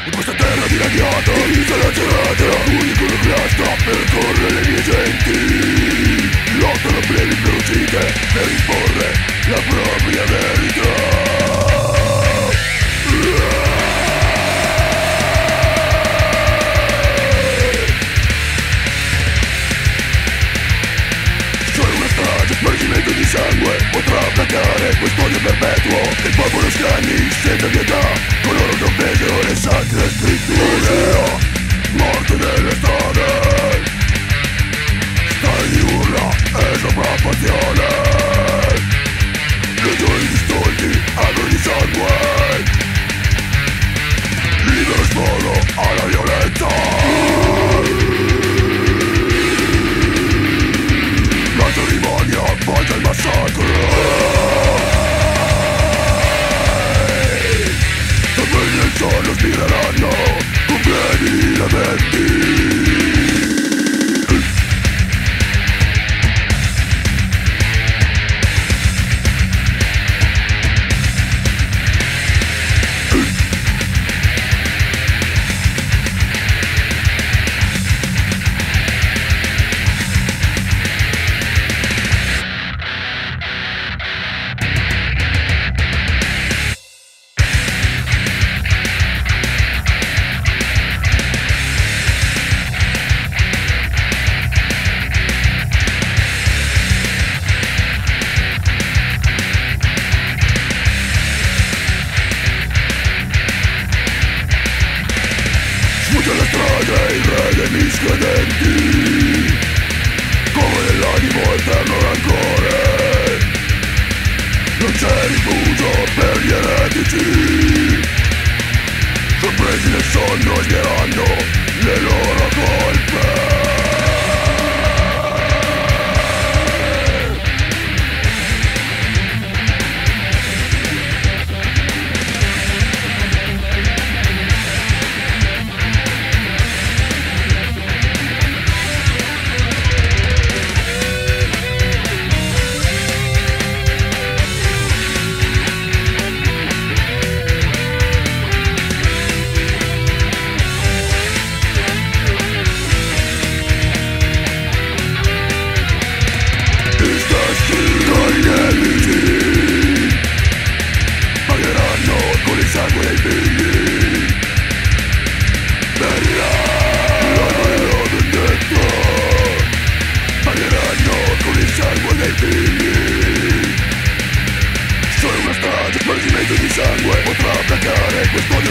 In questa terra dilaniata, divisa lacerata, l'unico nucleo sta per correre le mie genti. Lottano plebe inferocite per imporre la propria verità. Spargimento di sangue potrà placare quest'odio perpetuo del popolo scanni senza pietà. Coloro che offesero le sacre scritture, morte nelle strade, stare di urla e sopraffazione. Legioni di stolti, alberi di sangue, libero sfogo alla violenza. La cerimonia appoggia il massacro. Saperi nel sonno spireranno completi lamenti. Sfugge alle strade il re dei miscredenti, come nell'animo eterno rancore. Non c'è rifugio per gli eretici, sorpresi nel sonno sbieranno le loro colpe. Pagheranno con il sangue dei figli, la vendetta. Pagheranno con il sangue dei figli. Solo una strage, spargimento di sangue potrà placare questo